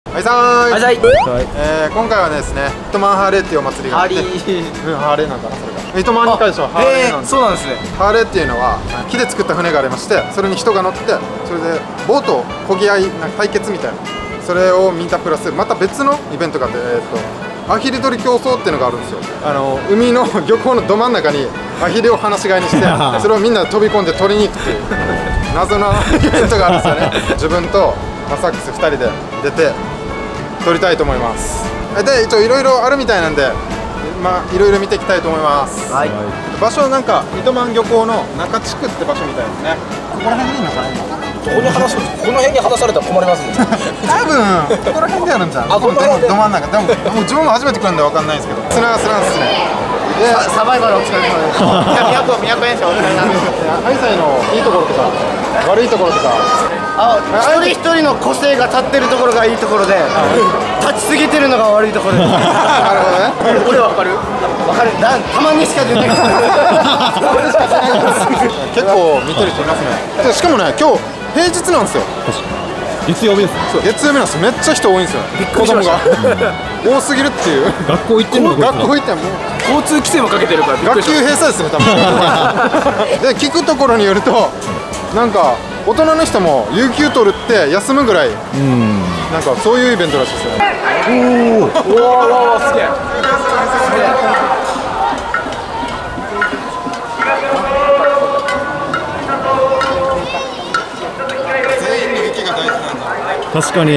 はいさーい。 はいさい。 今回はですね、糸満ハーレーっていうお祭りがあって、ハーレーなんだなそれが。糸満に関してはハーレーなんです。 そうなんですね。 ハーレーっていうのは木で作った船がありまして、それに人が乗って、それでボート漕ぎ合いなんか対決みたいな、それを見たプラスまた別のイベントがあって、アヒル取り競争っていうのがあるんですよ。海の漁港のど真ん中にアヒルを放し飼いにして、それをみんなで飛び込んで取りに行くっていう謎なイベントがあるんですよね。自分とマサックス2人で出て撮りたいと思います。で一応いろいろあるみたいなんで、いろいろ見ていきたいと思います。 はい。 場所なんか糸満漁港の中地区って場所みたいですね。ここら辺にいいのかな今。 この辺に話されたら困りますね。 多分ここら辺でやるんじゃん。このど真ん中。でも自分も初めて来るんでわかんないんですけど。砂スランスね。 サバイバルお疲れ様です。200円しかお疲れ様です。 ハイサイのいいところとか悪いところとか。 一人一人の個性が立ってるところがいいところで、立ちすぎてるのが悪いところです。なるほどね。 これわかる？わかる。たまにしか出ない。 結構見てる人いますね。でしかもね、今日平日なんですよ。 月曜日です。 月曜日なんです。めっちゃ人多いんですよ。子供が多すぎるっていう。 学校行ってんの？ 学校行っても交通規制もかけてるから。 学級閉鎖ですね多分。で聞くところによると、なんか大人の人も有給取るって休むぐらい、なんかそういうイベントらしいですよね。 おおすげえ。 確かに。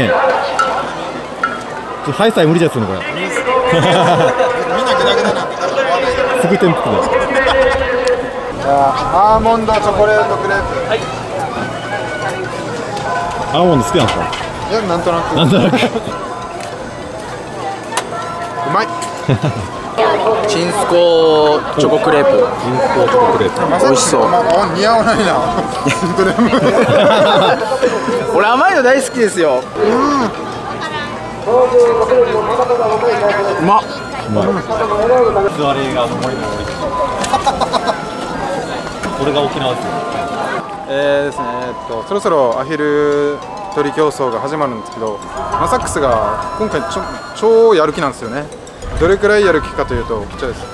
ハイサイ無理ですよねこれ。 みんなグダグダなんですぐ転覆だ。 アーモンドチョコレートクレープ。はい。 アーモンド好きなんですか？ いや、なんとなく。 なんとなく。 うまい。 チンスコチョコクレープ。 チンスコチョコクレープ。 美味しそう。 似合わないな。 俺甘いの大好きですよ。うまっ。 座りが森の森。これが沖縄ですよ。 ですね、そろそろアヒル取り競争が始まるんですけど、マサックスが今回超やる気なんですよね。どれくらいやる気かというと、こちらです。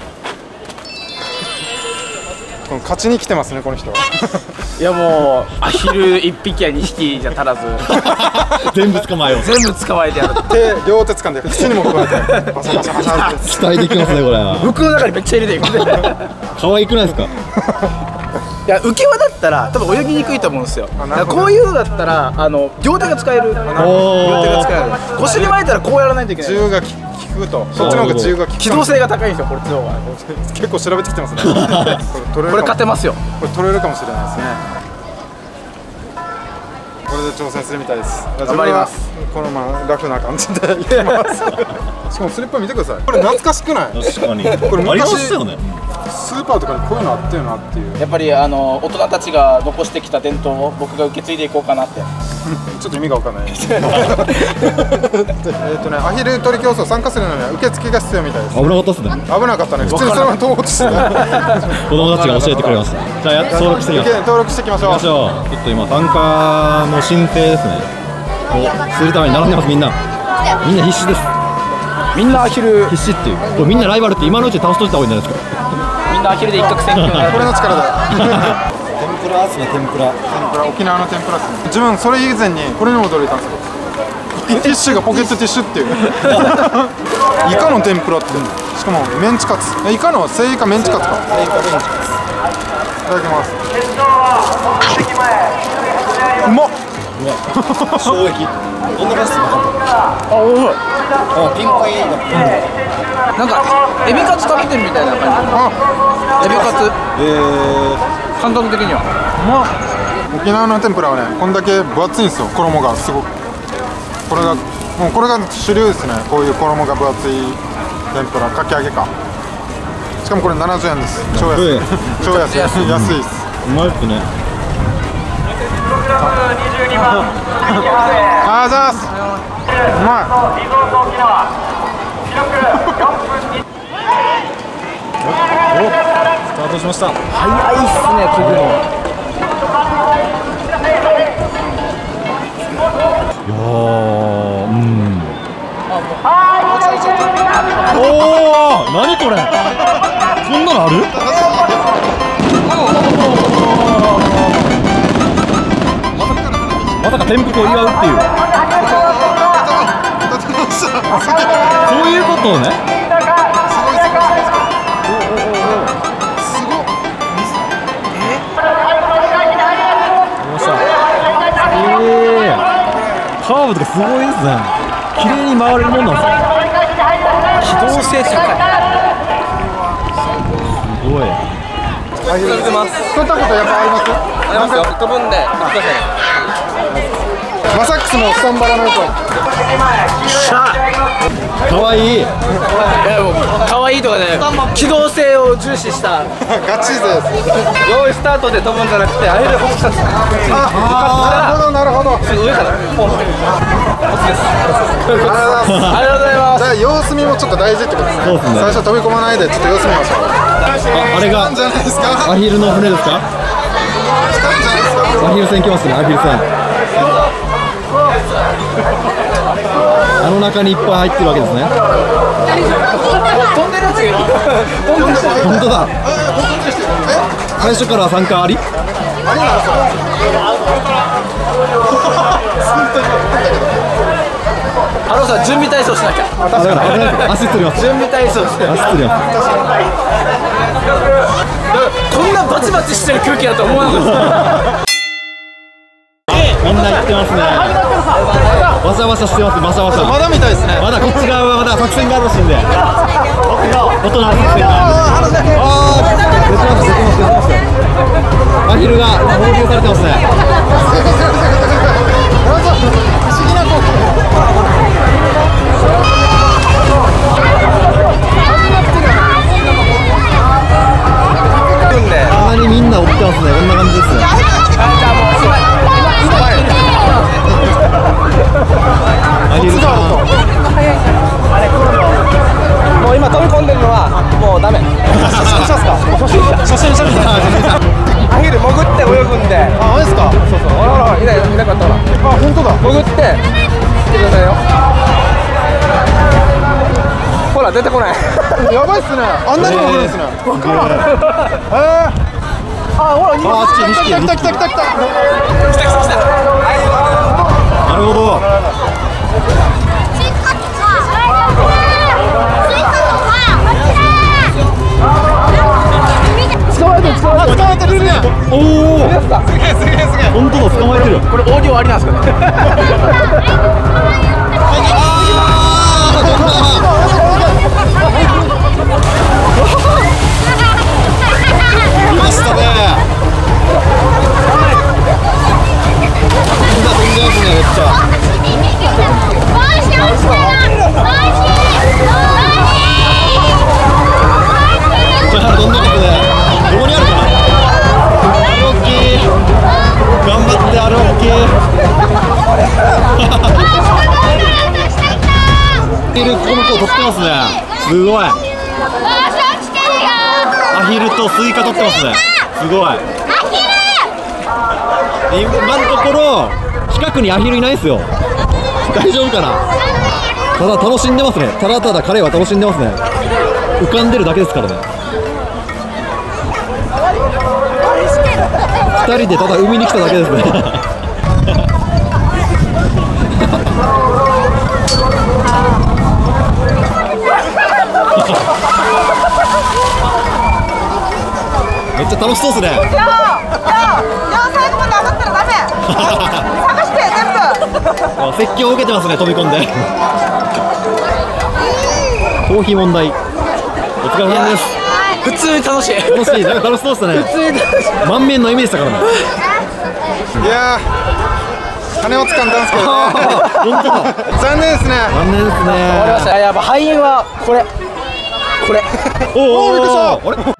この勝ちに来てますね、この人は。 いやもうアヒル1匹や2匹じゃ足らず、 全部捕まえよう。 全部捕まえてやる。 両手掴んで口にも加えてバシャバシャバシャって。 期待できますねこれ。 服の中にめっちゃ入れていく。 可愛くないですか？ いや浮き輪だったら多分泳ぎにくいと思うんですよ。こういうのだったら両手が使える。両手が使える。腰に巻いたらこうやらないといけない。 銃が効くと、そっちの方が銃が効く。 機動性が高いんですよこっちの方が。 結構調べてきてますね。 これ勝てますよ。 これ取れるかもしれないですね。これで挑戦するみたいです。 頑張ります。 このラフな感じでいきます。しかもスリッパ見てください。これ懐かしくない？ 確かに。 これ昔ありましたよね。 スーパーとかにこういうのあったよなっていう。 やっぱり大人たちが残してきた伝統を僕が受け継いでいこうかなって。 ちょっと意味がわかんない。アヒル取り競争参加するのには受付が必要みたいです。 危なかったっすね。 危なかったね。普通にそのまま通ろうとしてた。 子供たちが教えてくれました。じゃあ登録していきます。 登録していきましょう。 ちょっと今参加の申請ですね。するために並んでますみんな。みんな必死です。 みんなアヒル必死っていう。これみんなライバルって今のうちに倒しといた方がいいんじゃないですか。 みんなアヒルで一攫千金。 これの力だ。 天ぷらですね、天ぷら。 沖縄の天ぷらですね。自分それ以前にこれにも驚いたんですよ。ティッシュがポケットティッシュっていう。イカの天ぷらって、しかもメンチカツ。イカのセイカメンチカツか。セイカメンチカツ。いただきます。うまっ。 衝撃。どんな感じですか？ おい。 ピンクいいなんかエビカツ食べてるみたいな感じ。エビカツ。感覚的には。 沖縄の天ぷらはね、こんだけ分厚いんですよ。衣がすごく。これが主流ですね。こういう衣が分厚い天ぷら、かき揚げか。しかもこれ70円です。超安い。超安い。安いです。 うまいっすね。 あざーす。うまい。 スタートしました。 早いっすね、こぐの。 いやー、 おお、何これ。こんなのある。まさか転覆を祝うっていう。そういうことね。カーブとかすごいですね。綺麗に回れるもんなんですか。 機動性高い。 すごい。 飛んだことやっぱあります？ ありますよ。飛ぶんで。 マサックスもスタンバラの横。 かわいい。 いやもう可愛いとかね、機動性を重視したガチ勢です。 用意スタートで飛ぶんじゃなくて、あれでホップさせて、 なるほどなるほど。 すぐ上からポンと。ホップです。ありがとうございます。 じゃあ様子見もちょっと大事ってことですね。 そうですね。 最初飛び込まないでちょっと様子見ましょう。 あれがじゃないですか。 アヒルの船ですか。 来たんじゃないですか。 アヒル船来ますね。アヒル船。あの中にいっぱい入ってるわけですね。 飛んでるやつがいる。 本当だ。最初から参加あり？ あのさ、準備体操しなきゃ。 足つります。 準備体操して。 足つります。 こんなバチバチしてる空気だと思わなかった。 みんな行ってますね。わさわさしてます。わさわさ。 まだみたいですね。 まだこっち側はまだ作戦があるらしいんで。大人の作戦が。出てます。アヒルが放流されてますね。 不思議な光景。 かなりみんな追ってますね。こんな感じですね。アヒルさん。 もう今飛び込んでるのはもうダメ。初心者みたいな。アヒル潜って泳ぐんで。 あ、マジですか。 そうそう。ほらほら、いなかったほら。 あ、本当だ。 潜って来てくださいよ。ほら出てこない。 やばいっすね。あんなに潜るんですね。 あ、ほら、 あっちに来た来た来た来た来た。 なるほど。 捕まえてる、捕まえてる。 捕まえてるね。 おお。 すげえすげえすげえ。 本当だ、捕まえてる。 これオーディオありなんですかね。 いましたね。みんな飛んでますね、めっちゃ。これ飛んでますね。どこにあるかな。あれ大きい。頑張って、あれ大きい。ここの子取ってますね。すごい。アヒルとスイカ取ってますね。すごい。今のところ近くにアヒルいないですよ。大丈夫かな。ただ楽しんでますね。ただただ彼は楽しんでますね。浮かんでるだけですからね。2人でただ海に来ただけですね。めっちゃ楽しそうですね。 最後まで上がったらダメ。探して全部。 説教を受けてますね、飛び込んで。コーヒー問題。お疲れ様です。 普通に楽しい。 楽しい、なんか楽しそうでしたね。満面の笑みでしたからね。 いやー、金を掴んだんですけどね。 本当だ。 残念ですね。 残念ですわかりましね。 た。やっぱ敗因はこれ。これ。 おお、 びっくりしたあれ。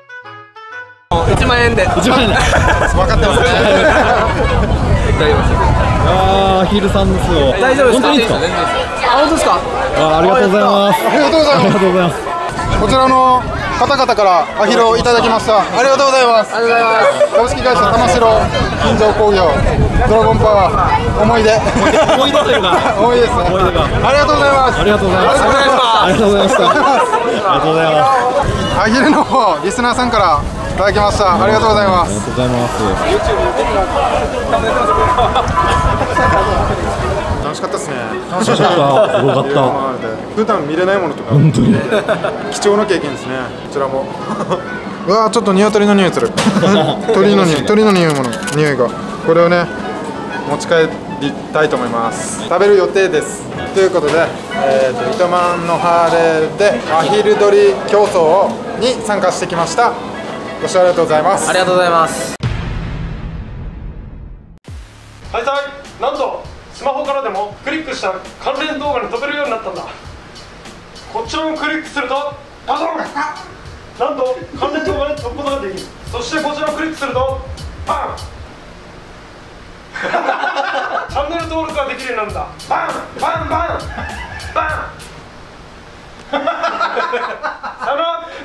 1万円で。 1万円だ。 分かってますね。 大丈夫です。 ああ、アヒルさんですよ。 大丈夫ですか。 本当にいいですか。 あ、本当ですか。 ありがとうございます。 ありがとうございます。 ありがとうございます。 こちらの方々からアヒルをいただきました。ありがとうございます。ありがとうございます。株式会社玉城金城工業ドラゴンパワー思い出思い出というか思い出ですね。 思い出がありがとうございます。 ありがとうございます。ありがとうございました。ありがとうございます。 アヒルの方リスナーさんからいただきました。ありがとうございます。 ありがとうございます。 楽しかったですね。 楽しかった。すごかった。 普段見れないものとか本当に貴重な経験ですね。こちらもうわー、ちょっとニワトリの匂いする鳥の匂いもの匂いが、これをね持ち帰りたいと思います。食べる予定です。ということで、糸満のハーレーでアヒル取り競争に参加してきました。ご視聴ありがとうございます。 ありがとうございます。 はいはい、なんとスマホからでもクリックした関連動画に飛べるようになったんだ。こちらをクリックするとパソンなんと関連動画に飛ぶことができる。そしてこちらをクリックするとパンチャンネル登録ができるようになるんだ。バンバンバンバンさよなら。